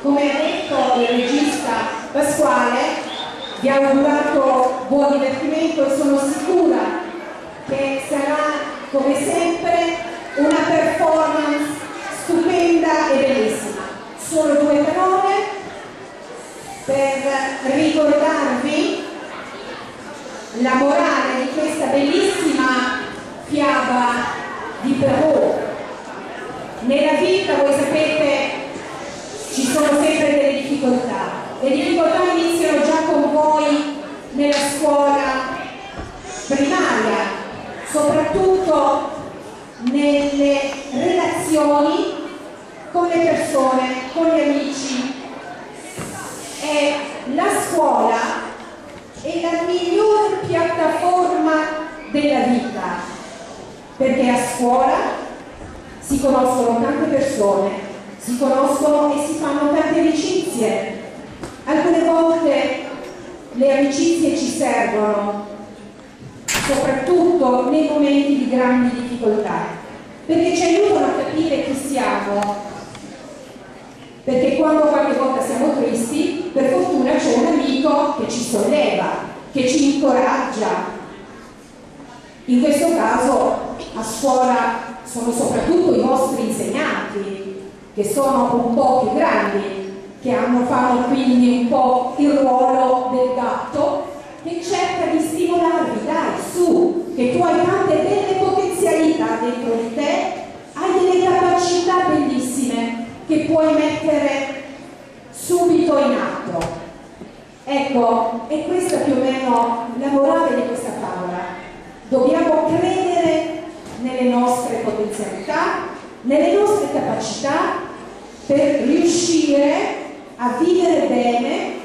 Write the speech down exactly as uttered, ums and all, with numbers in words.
come ha detto il regista Pasquale, vi ha augurato buon divertimento e sono sicura che sarà, come sempre, una performance stupenda e bellissima. Solo due parole per ricordarvi la morale di questa bellissima fiaba di Perrault. Nella vita, voi sapete, ci sono sempre delle difficoltà. Le difficoltà iniziano già con voi nella scuola primaria, soprattutto nelle relazioni con le persone, con gli amici. E la scuola è la miglior piattaforma della vita, perché a scuola si conoscono tante persone, si conoscono e si fanno tante amicizie. Alcune volte le amicizie ci servono, soprattutto nei momenti di grandi difficoltà, perché ci aiutano a capire chi siamo, perché quando qualche volta siamo tristi, per fortuna c'è un amico che ci solleva, che ci incoraggia. In questo caso a scuola sono soprattutto i vostri insegnanti, che sono un po' più grandi, che hanno fanno quindi un po' il ruolo del gatto, che cerca di stimolarvi, dai, su, che tu hai tante belle potenzialità dentro di te, hai delle capacità bellissime che puoi mettere subito in atto. Ecco, è questa più o meno la morale di questa favola. Dobbiamo credere nelle nostre potenzialità, nelle nostre capacità per riuscire a vivere bene